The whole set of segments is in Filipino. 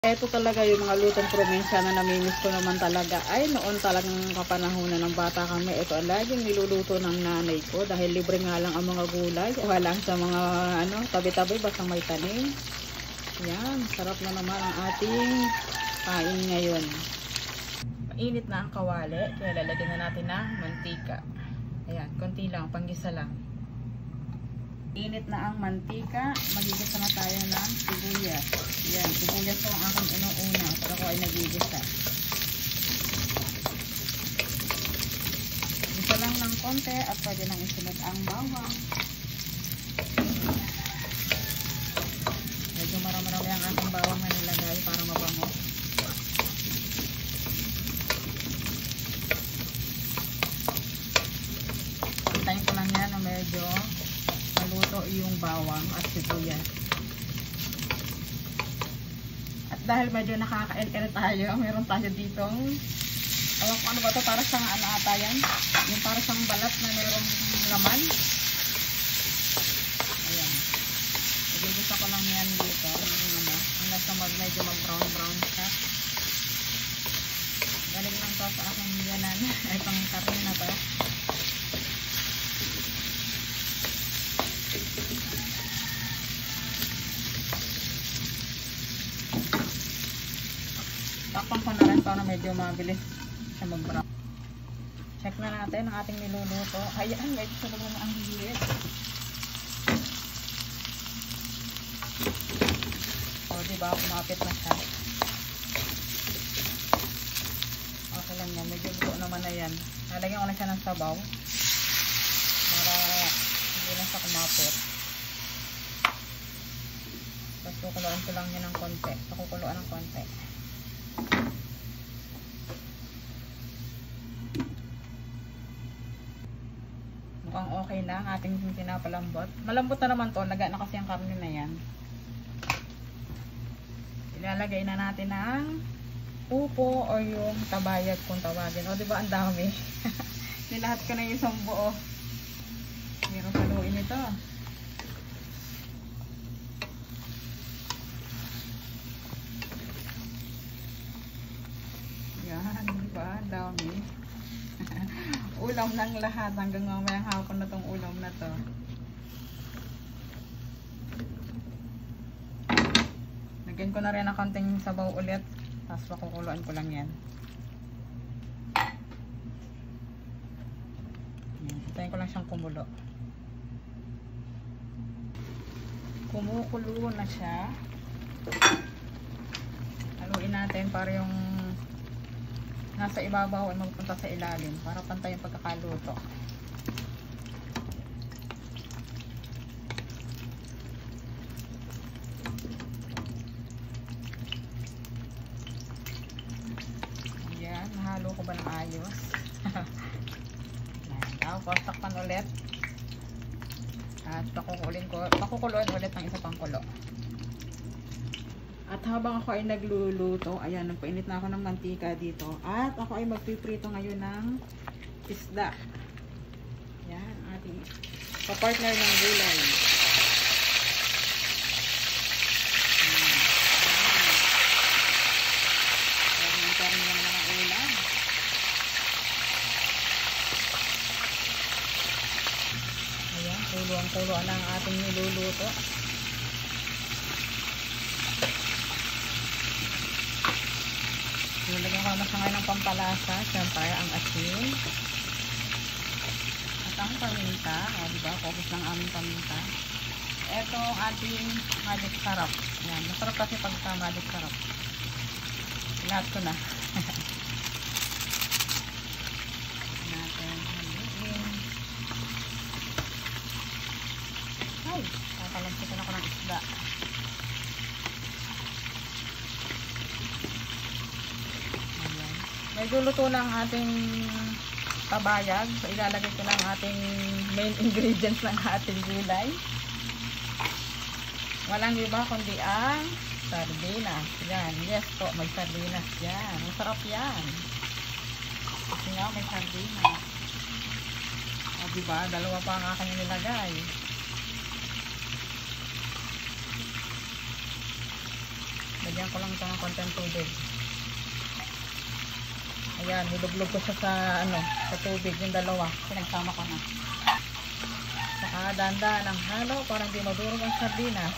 Ito talaga yung mga lutong probinsya na namimiss ko naman talaga. Ay, noon talagang kapanahonan ng bata kami. Ito ang laging niluluto ng nanay ko dahil libre nga lang ang mga gulay. Wala sa mga tabi-tabi basta may tanim. Yan, sarap na naman ang ating kain ngayon. Mainit na ang kawali, kaya lalagyan na natin ng mantika. Ayan, konti lang, panggisa lang. Init na ang mantika, magigisa na tayo ng sibuyas. Yan, sibuyas ko ang aking inuuna para ko ay nagigisa. Isa lang ng konti at pwede nang isunod ang bawang. Medyo marami-rami ang ating bawang na nilagay para mabango. Pantayin ko lang yan na medyo maluto yung bawang at sibuyas. At dahil medyo nakaka-el-el tayo, meron tayo ditong alam ko ano ba ito, para siyang ano ata yan, yung para siyang balat na mayroong laman. Ayan, igigisa ko lang yan dito hanggang sa medyo mag-brown siya. Galing lang to sa aking yanan itong karne na to. Takpan ko na rin para medyo mabilis siya mag-brown. Check na natin ang ating niluluto. Ayan, medyo sa loob na ang hilit. O, diba? Kumapit na siya. Okay lang yan. Medyo luto naman na yan. Nalagyan ko na siya ng sabaw para hindi na siya kumapit. Tapos kukuluan ko lang yan ng konti. Pakukuluan ng konti. Mukhang okay na ang ating pinapalambot. Malambot na naman to. Laga na kasi ang karne na yan. Ilalagay na natin ang upo o yung tabayag kung tawagin. O diba ang dami? Nilahat ko na yung isang buo. Meron saluin ito. Yan, diba? Ang dami. Ulam ng lahat hanggang mamayang hapon na tong ulam na to. Lagyan ko na rin ang konting sabaw ulit. Tapos pakukuluan ko lang yan. Hintayin ko lang siyang kumulo. Kumukulo na siya. Haluin natin para yung nasa ibabaw ay magpunta sa ilalim para pantay yung pagkakaluto. Ayan, nahalo ko ba ng ayos? Tapos takpan ulit at pakukuluan ulit ng isa pang kulo. At habang ako ay nagluluto, ayan, nagpainit na ako ng mantika dito. At ako ay magpiprito ngayon ng isda. Ayan, ating kapartner ng gulay. Ayan, nagkaroon na naman ng ulam. Ayan, kuluan na ang ating niluluto. Nilagyan ko naman siya ngayon ng pampalasa. Siyempre, ang asin. At ang paminta. O, diba? Focus ng aming paminta. Ito ang ating magic sarap. Yan. Masarap kasi pagka magic sarap. Lahat ko na. Natin. Haluin. Ay! Kakalampitan ako ng isda. Medyo luto na ang ating tabayag. So, ilalagay ko na ang ating main ingredients ng ating gulay. Walang iba kundi ang sardinas. Yan. Yes po, may sardinas yan. Masarap yan. Kasi nga may sardinas. O, diba? Dalawa pa ang aking nilagay. Lagyan ko lang ito ng konting tubig. Ayan, nilublog ko siya sa, sa tubig, yung dalawa. Pinagsama ko na. Saka dahan-dahan ang halo para hindi madurog ang sardinas.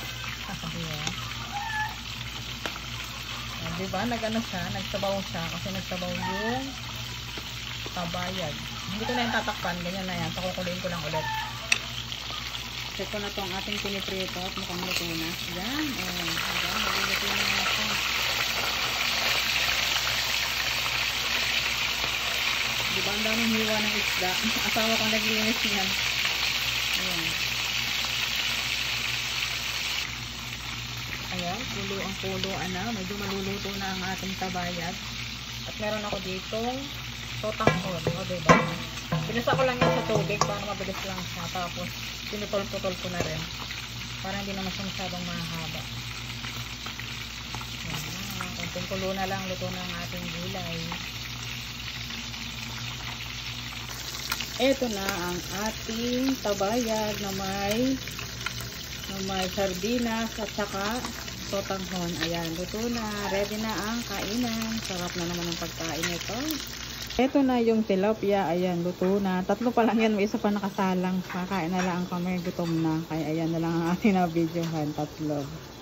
Diba, nagsabaw siya kasi nagsabaw yung tabayad. Hindi ko na yung tatakpan, ganyan na yan. Pakukuloyin ko lang ulit. Check ko na itong ating piniprito at mukhang luto na. Ayan, ayan, magluluto na nga siya. Diba, ang daming hiwa ng isda. Asawa ko naglinis niyan. Ayan. Ayan, pulo ang puluan na. Medyo maluluto na ang ating tabayad. At meron ako ditong totanghon. O, diba? Pinasa ko lang yan sa tubig para mabilis lang siya. Tapos, pinutol-putol ko na rin. Para hindi naman siya masyadong mahaba. Ayan, konting kulo na lang. Luto na ang ating gulay. Ito na ang ating tabayad na may sardinas at saka totanghon. Ayan, luto na. Ready na ang kainan. Sarap na naman ang pagkain ito. Ito na yung tilapia. Ayan, luto na. 3 pa lang yan. May isa pa nakasalang. Kakain na lang kami. Gutom na. Kaya ayan na lang ang ating na videohan. 3.